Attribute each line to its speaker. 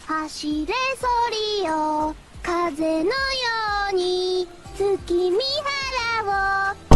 Speaker 1: 走れソリよ風のように月見原を